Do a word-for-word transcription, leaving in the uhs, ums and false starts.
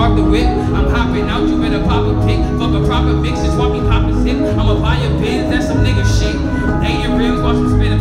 spark the whip. I'm hopping out, you better pop a pic. Fuck a proper mix, just watch me pop a zip. I'ma buy a Benz, that's some nigga shit. Eight rims, watch me spin